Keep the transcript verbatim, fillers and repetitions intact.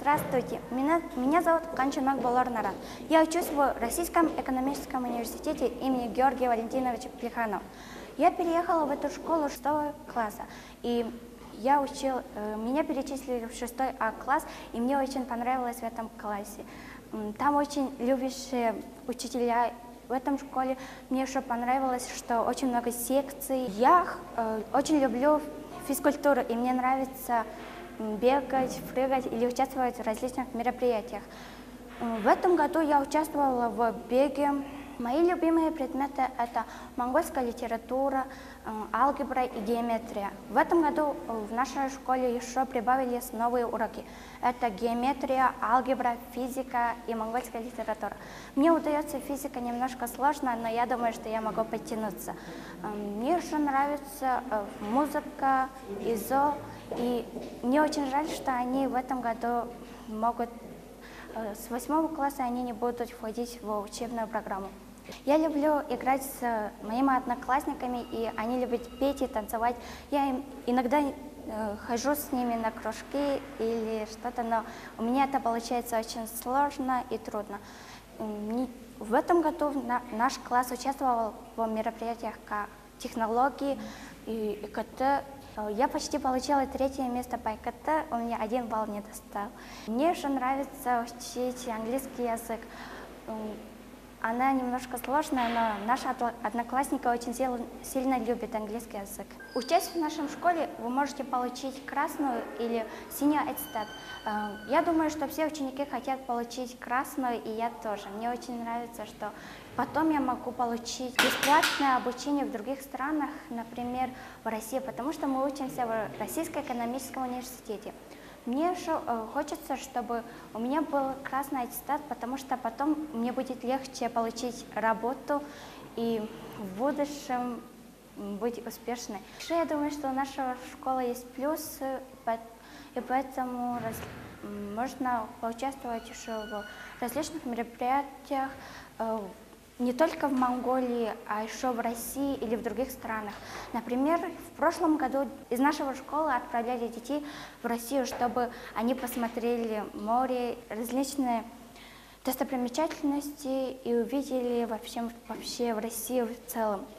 Здравствуйте, меня, меня зовут Канчанок Балар-Наран. Я учусь в Российском экономическом университете имени Георгия Валентиновича Плеханова. Я переехала в эту школу шестого класса, и я учил, меня перечислили в шестой А класс, и мне очень понравилось в этом классе. Там очень любящие учителя. В этом школе мне еще понравилось, что очень много секций. Я э, очень люблю физкультуру, и мне нравится бегать, прыгать или участвовать в различных мероприятиях. В этом году я участвовала в беге. Мои любимые предметы – это монгольская литература, алгебра и геометрия. В этом году в нашей школе еще прибавились новые уроки. Это геометрия, алгебра, физика и монгольская литература. Мне удается физика немножко сложно, но я думаю, что я могу подтянуться. Мне еще нравится музыка, ИЗО, и мне очень жаль, что они в этом году могут, с восьмого класса они не будут входить в учебную программу. Я люблю играть с моими одноклассниками, и они любят петь и танцевать. Я им иногда э, хожу с ними на кружки или что-то, но у меня это получается очень сложно и трудно. В этом году наш класс участвовал в мероприятиях как технологии и ИКТ. Я почти получила третье место по ИКТ, у меня один балл не достал. Мне еще нравится учить английский язык. Она немножко сложная, но наши одноклассники очень сильно любят английский язык. Учась в нашей школе, вы можете получить красную или синюю аттестат. Я думаю, что все ученики хотят получить красную, и я тоже. Мне очень нравится, что потом я могу получить бесплатное обучение в других странах, например, в России, потому что мы учимся в Российском экономическом университете. Мне еще э, хочется, чтобы у меня был красный аттестат, потому что потом мне будет легче получить работу и в будущем быть успешной. Еще я думаю, что у нашей школы есть плюсы, и поэтому раз, можно поучаствовать еще в различных мероприятиях, э, не только в Монголии, а еще в России или в других странах. Например, в прошлом году из нашей школы отправляли детей в Россию, чтобы они посмотрели море, различные достопримечательности и увидели вообще, вообще в России в целом.